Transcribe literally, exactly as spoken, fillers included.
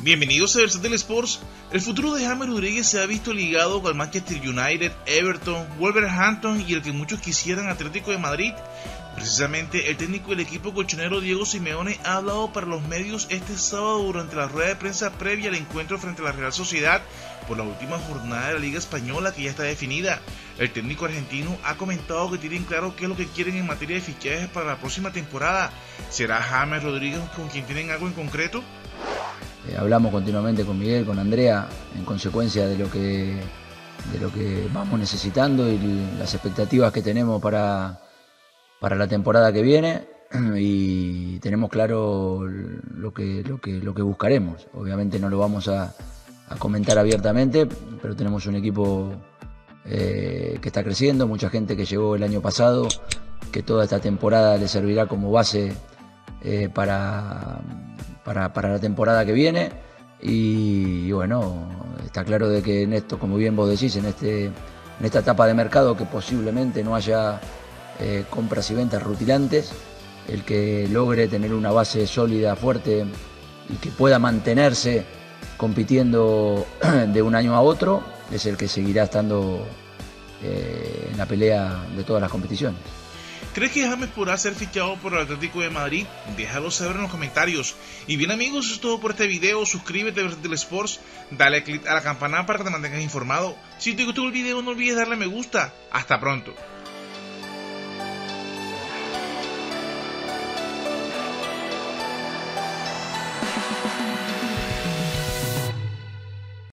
Bienvenidos a Versátil Sports. El futuro de James Rodríguez se ha visto ligado con el Manchester United, Everton, Wolverhampton y el que muchos quisieran, Atlético de Madrid. Precisamente el técnico del equipo colchonero Diego Simeone ha hablado para los medios este sábado durante la rueda de prensa previa al encuentro frente a la Real Sociedad por la última jornada de la Liga Española, que ya está definida. El técnico argentino ha comentado que tienen claro qué es lo que quieren en materia de fichajes para la próxima temporada. ¿Será James Rodríguez con quien tienen algo en concreto? Eh, hablamos continuamente con Miguel, con Andrea, en consecuencia de lo que de lo que vamos necesitando y las expectativas que tenemos para, para la temporada que viene, y tenemos claro lo que, lo que, lo que buscaremos. Obviamente no lo vamos a, a comentar abiertamente, pero tenemos un equipo eh, que está creciendo, mucha gente que llegó el año pasado, que toda esta temporada le servirá como base eh, para... Para, para la temporada que viene, y, y bueno, está claro de que en esto, como bien vos decís, en, este, en esta etapa de mercado que posiblemente no haya eh, compras y ventas rutilantes, el que logre tener una base sólida, fuerte y que pueda mantenerse compitiendo de un año a otro, es el que seguirá estando eh, en la pelea de todas las competiciones. ¿Crees que James podrá ser fichado por el Atlético de Madrid? Déjalo saber en los comentarios. Y bien amigos, eso es todo por este video. Suscríbete a Versátil Sports, dale click a la campana para que te mantengas informado. Si te gustó el video no olvides darle me gusta. Hasta pronto.